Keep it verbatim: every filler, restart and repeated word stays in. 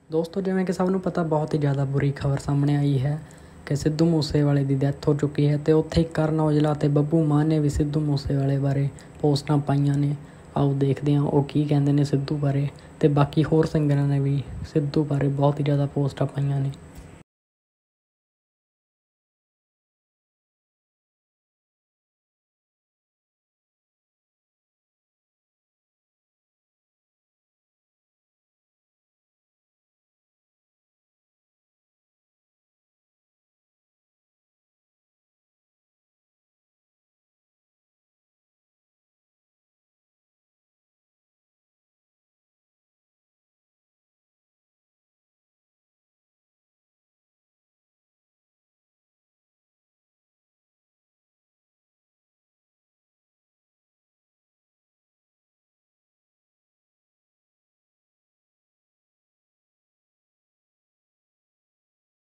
ਦੋਸਤੋ ਜਿਵੇਂ ਕਿ ਸਭ ਨੂੰ ਪਤਾ ਬਹੁਤ ਹੀ ਜ਼ਿਆਦਾ ਬੁਰੀ ਖਬਰ ਸਾਹਮਣੇ ਆਈ ਹੈ ਕਿ ਸਿੱਧੂ ਮੂਸੇਵਾਲੇ ਦੀ ਡੈਥ ਹੋ ਚੁੱਕੀ ਹੈ ਅਤੇ ਉੱਥੇ ਕਰਨ ਔਜਲਾ ਅਤੇ ਬੱਬੂ ਮਾਨ ਨੇ ਵੀ ਸਿੱਧੂ ਮੂਸੇਵਾਲੇ ਬਾਰੇ ਪੋਸਟਾਂ ਪਾਈਆਂ ਨੇ। ਆਓ ਦੇਖਦੇ ਹਾਂ ਉਹ ਕੀ ਕਹਿੰਦੇ ਨੇ ਸਿੱਧੂ ਬਾਰੇ, ਅਤੇ ਬਾਕੀ ਹੋਰ ਸਿੰਗਰਾਂ ਨੇ ਵੀ ਸਿੱਧੂ ਬਾਰੇ ਬਹੁਤ ਹੀ ਜ਼ਿਆਦਾ ਪੋਸਟਾਂ ਪਾਈਆਂ ਨੇ।